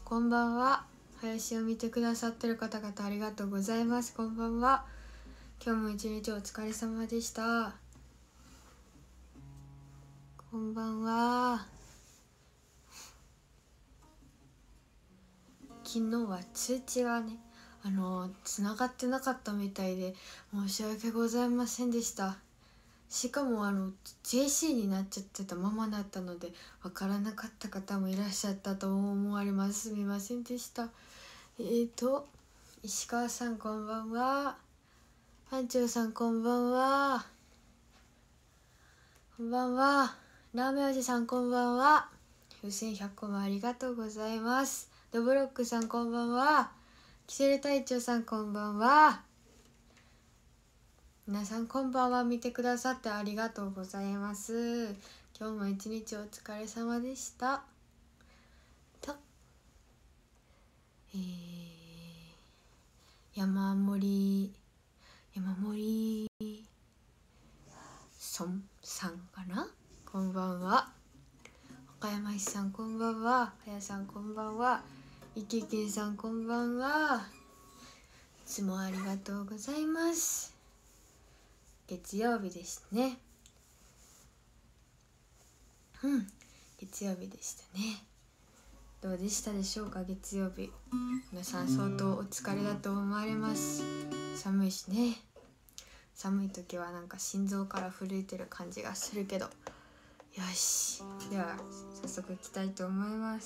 こんばんは。配信を見てくださってる方々ありがとうございます。こんばんは。今日も一日お疲れ様でした。こんばんは。昨日は通知がね繋がってなかったみたいで申し訳ございませんでした。しかもJC になっちゃってたままだったのでわからなかった方もいらっしゃったと思われます。すみませんでした。石川さんこんばんは。班長さんこんばんは。こんばんは。ラーメンおじさんこんばんは。風船100個もありがとうございます。ドブロックさんこんばんは。キセル隊長さんこんばんは。皆さんこんばんは。見てくださってありがとうございます。今日も一日お疲れ様でした。山森孫さんかな。こんばんは。岡山市さんこんばんは。はやさんこんばんは。いけけんさんこんばんは。いつもありがとうございます。月曜日ですね。月曜日でしたね。どうでしたでしょうか。月曜日皆さん相当お疲れだと思われます。寒いしね。寒い時はなんか心臓から震えてる感じがするけど、よし、では早速いきたいと思います。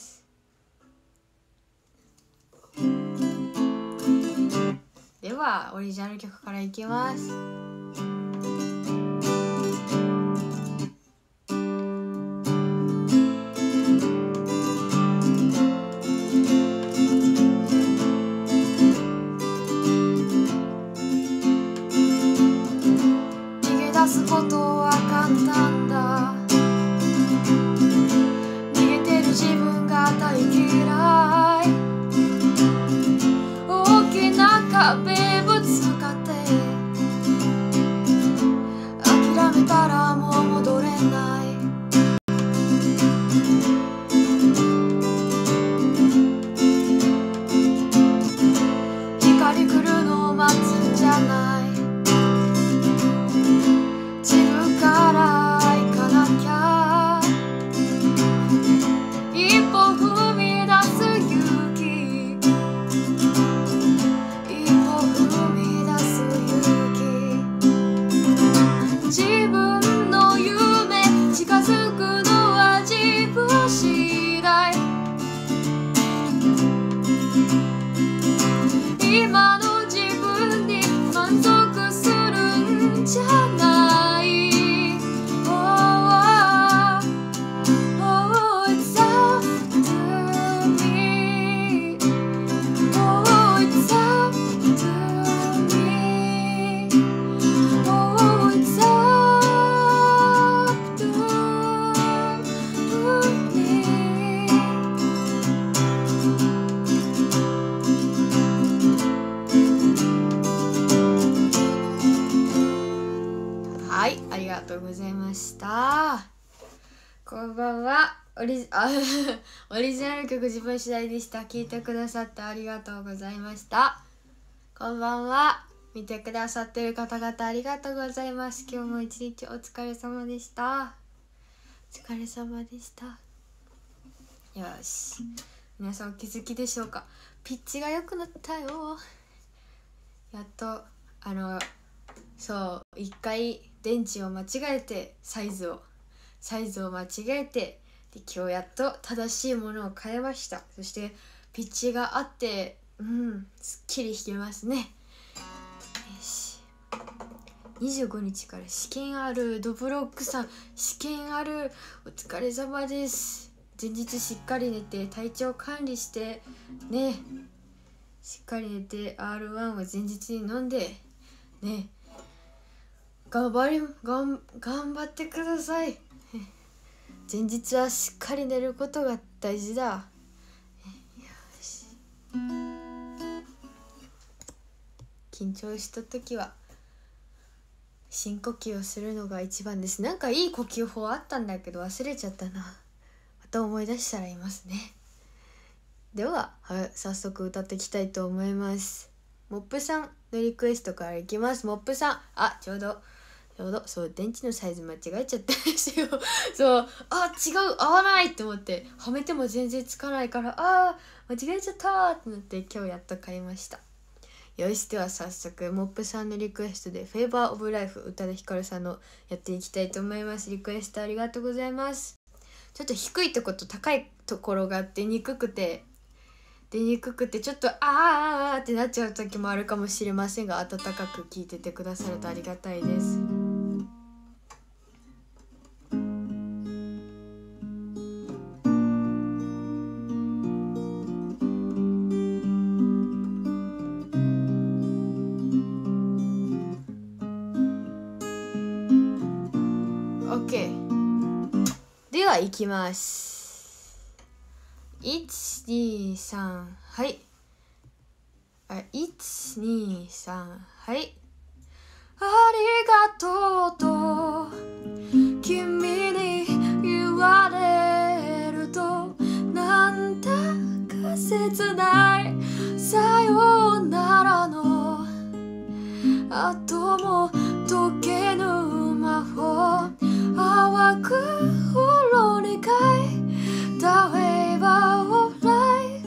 ではオリジナル曲からいきます。こんばんは。オリジナル曲自分次第でした。聞いてくださってありがとうございました。こんばんは。見てくださってる方々ありがとうございます。今日も一日お疲れ様でした。お疲れ様でした。よし、皆さんお気づきでしょうか。ピッチが良くなったよ。やっとそう一回電池を間違えてサイズを間違えて、で今日やっと正しいものを変えました。そしてピッチがあってすっきり弾けますね。よし、25日から試験ある。ドブロックさん試験ある。お疲れ様です。前日しっかり寝て体調管理してね、しっかり寝て R1 を前日に飲んでね、頑張ってください。前日はしっかり寝ることが大事だ。よし、緊張した時は深呼吸をするのが一番です。なんかいい呼吸法あったんだけど忘れちゃったな。また思い出したら言いますね。 では、早速歌っていきたいと思います。モップさんのリクエストからいきます。モップさん、ちょうどそう電池のサイズ間違えちゃったんですよ。そう、違う、合わないって思って、はめても全然つかないから、間違えちゃったってなって、今日やっと買いました。よし、では早速モップさんのリクエストで「フェイバーオブライフ」宇多田ヒカルさんのやっていきたいと思います。リクエストありがとうございます。ちょっと低いとこと高いところが出にくくてちょっとってなっちゃう時もあるかもしれませんが、温かく聞いててくださるとありがたいです。OK では行きます。123はい123はいありがとうと君に言われるとなんだか切ないさよならの後も解けぬ魔法淡くほろりかい The favor of life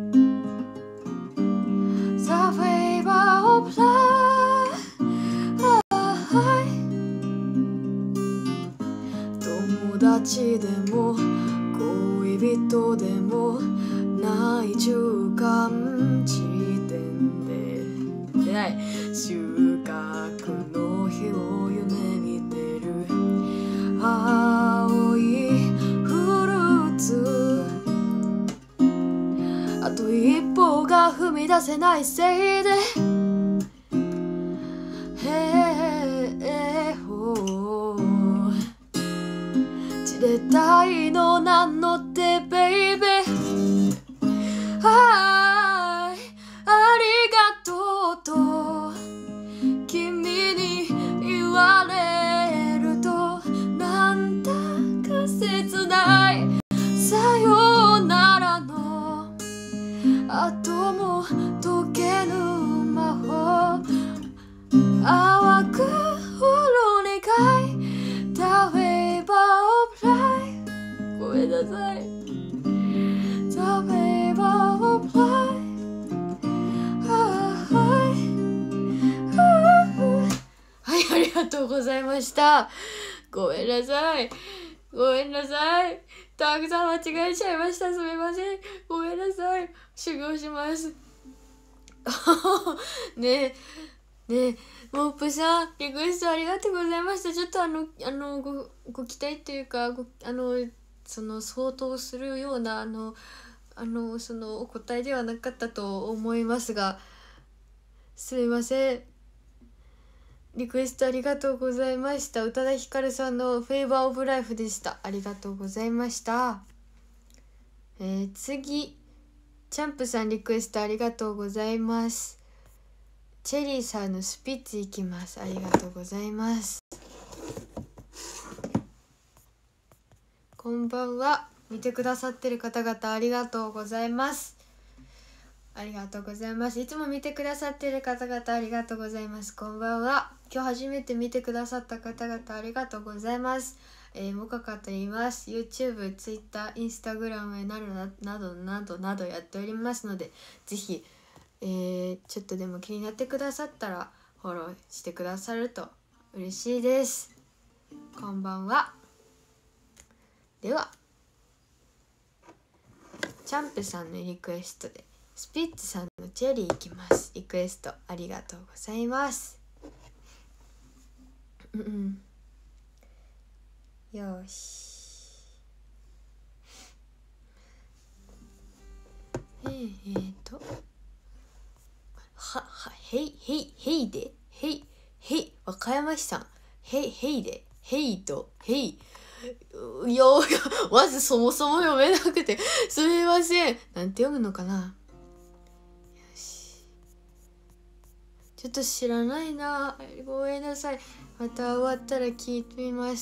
The favor of life 友達でも恋人でもない中間地点で収穫の日を夢見てる青いフルーツあと一歩が踏み出せないせいで散れたいのなのってベイベーありがとうと君に言われるとなんだか切ないさよならの後も解けぬ魔法淡くほろりかい The favor of life ごめんなさい The favor of lifeはい、ありがとうございました。ごめんなさい。たくさん間違えちゃいました。すみません。ごめんなさい。修行します。ねえ、モップさん、リクエストありがとうございました。ちょっとご期待というか、その相当するような、そのお答えではなかったと思いますが、すみません。リクエストありがとうございました。宇多田ヒカルさんのフェイバーオブライフでした。ありがとうございました。次、チャンプさんリクエストありがとうございます。チェリーさんのスピッツいきます。ありがとうございます。こんばんは。見てくださってる方々ありがとうございます。ありがとうございます。いつも見てくださっている方々ありがとうございます。こんばんは。今日初めて見てくださった方々ありがとうございます。もかかと言います。YouTube、Twitter、Instagram などやっておりますので、ぜひ、ちょっとでも気になってくださったらフォローしてくださると嬉しいです。こんばんは。では、チャンプさんのリクエストでスピッツさんのチェリーいきます。リクエストありがとうございます。よし。ヘイで和歌山市さんヘイでヘイとヘイまずそもそも読めなくてすみません。なんて読むのかな。ちょっと知らないな。ごめんなさい。また終わったら聞いてみます。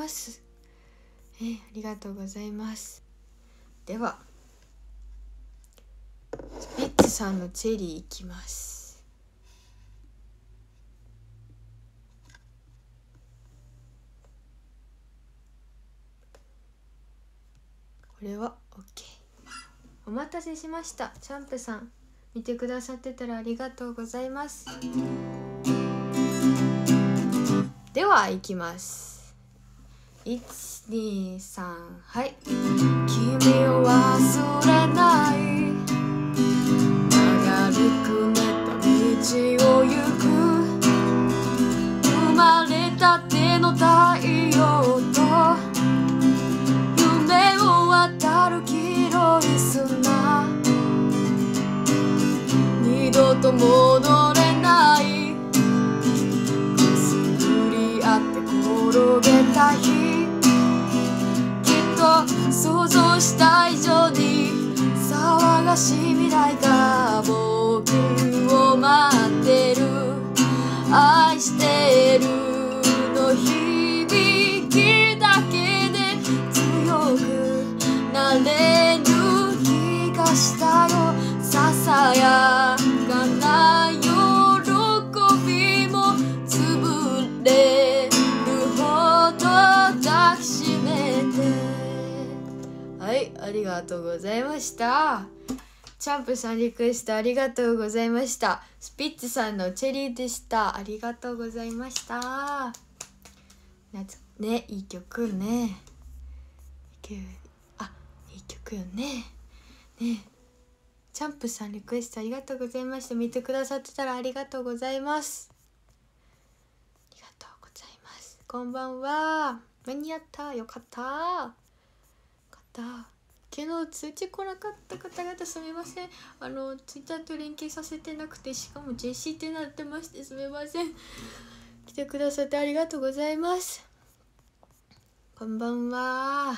ありがとうございます。ではさんのチェリーいきます。これは OK。 お待たせしました。チャンプさん見てくださってたらありがとうございます。ではいきます。123、はい。君を忘れない、曲がりくねった道を行く、生まれたての太陽と夢を渡る黄色い砂、二度と戻れない、くすぶり合って転げた日、きっと想像した以上に騒がしい未来が僕を待ってる、愛してるの響きだけで強くなれる気がしたよ。ささやかな喜びも潰れるほど抱きしめて。はい、ありがとうございました。チャンプさんリクエストありがとうございました。スピッツさんのチェリーでした。ありがとうございました。ね、いい曲ね。あ、いい曲よね。ね。チャンプさんリクエストありがとうございました。見てくださってたらありがとうございます。ありがとうございます。こんばんは。間に合った。よかった。よかった。昨日通知来なかった方々すみません。ツイッターと連携させてなくて、しかも JC ってなってましてすみません。来てくださってありがとうございます。こんばんは。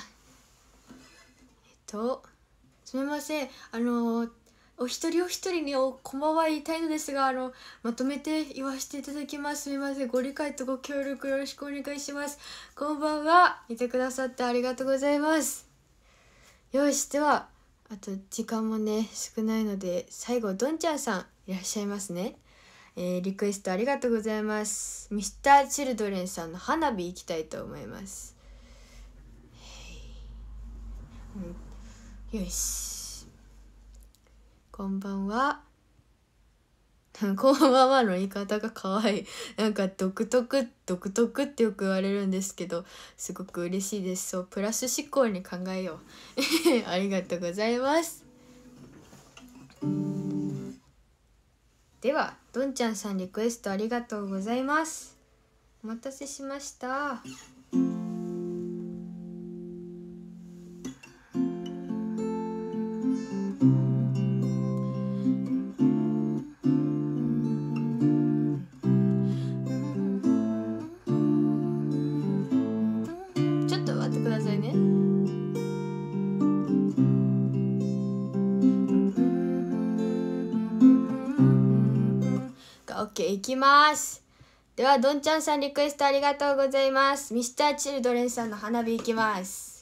すみません。お一人お一人にこんばんは言いたいのですが、まとめて言わせていただきます。すみません。ご理解とご協力よろしくお願いします。こんばんは。見てくださってありがとうございます。よし、では、あと時間もね、少ないので、最後、どんちゃんさんいらっしゃいますね。リクエストありがとうございます。ミスターチルドレンさんの花火行きたいと思います。よし。こんばんは。こんばんはの言い方が可愛い。なんか独特ってよく言われるんですけど、すごく嬉しいです。そう、プラス思考に考えよう。ありがとうございます。では、どんちゃんさんリクエストありがとうございます。お待たせしました。OK、いきます。では、どんちゃんさんリクエストありがとうございます。ミスターチルドレンさんの花火いきます。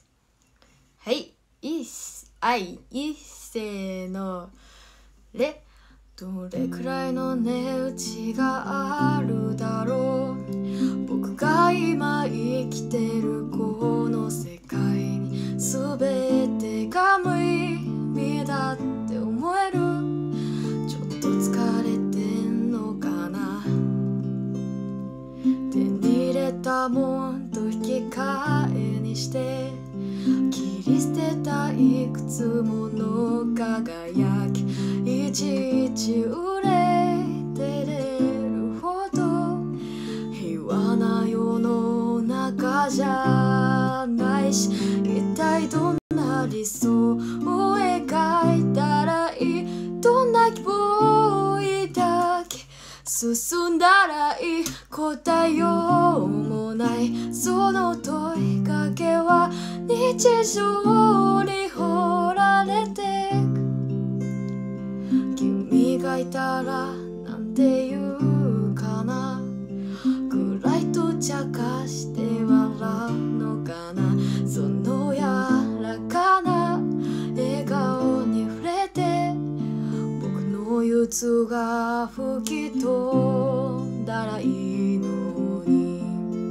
はい。いっせーの。どれくらいの値打ちがあるだろう。僕が今生きてるこの世界に全てが無意味だって思える。ちょっと疲れてんのかな。手に入れたもんと引き換えにして切り捨てたいくつもの輝き、いちいち憂いてれるほど平和な世の中じゃないし、一体どんな理想を描いたらいい、どんな希望を抱き進んだらいい、答えようもないその問いかけは日常に掘られてく。君がいたらなんて言うかな、暗いと茶化して笑うのかな。その柔らかな笑顔に触れて僕の鬱が吹き飛んだらいいのに、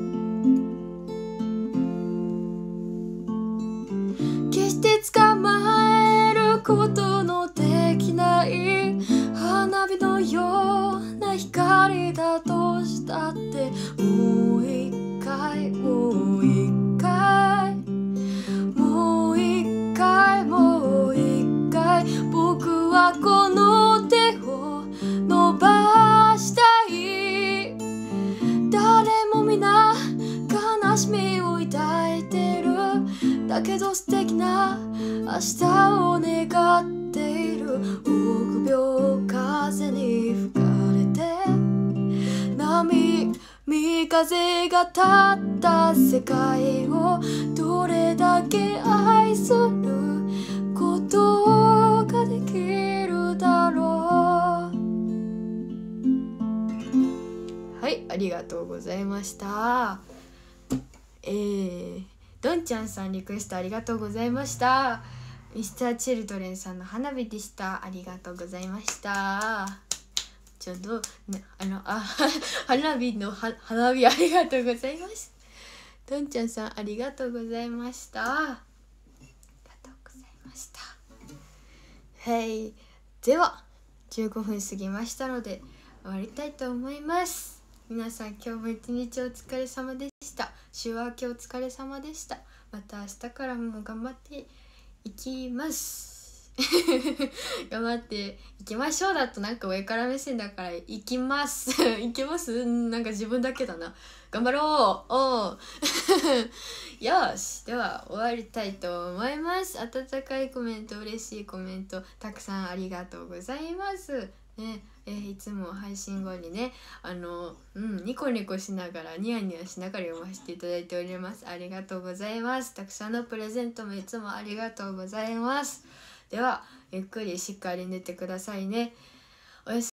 決して捕まえることのできない花火のような光だとしたって、もう一回もう一回もう一回もう一回、僕はこの手を伸ばしたい。誰も皆悲しみを抱いてる、だけど素敵な明日を願っている。臆病風に吹かれて波風が立った世界をどれだけ愛することができるだろう。はい、ありがとうございました。どんちゃんさんリクエストありがとうございました。ミスターチルドレンさんの花火でした。ありがとうございました。ちょっと、ね、花火の花火ありがとうございます。どんちゃんさんありがとうございました。ありがとうございました。はい、では15分過ぎましたので終わりたいと思います。皆さん今日も一日お疲れ様でした。週明けお疲れ様でした。また明日からも頑張っていきます頑張っていきましょうだとなんか上から目線だからいきますいきます、なんか自分だけだな。頑張ろうよし、では終わりたいと思います。温かいコメント、嬉しいコメントたくさんありがとうございますね。いつも配信後にねニコニコしながらニヤニヤしながら読ませていただいております。ありがとうございます。たくさんのプレゼントもいつもありがとうございます。ではゆっくりしっかり寝てくださいね。おやすみ。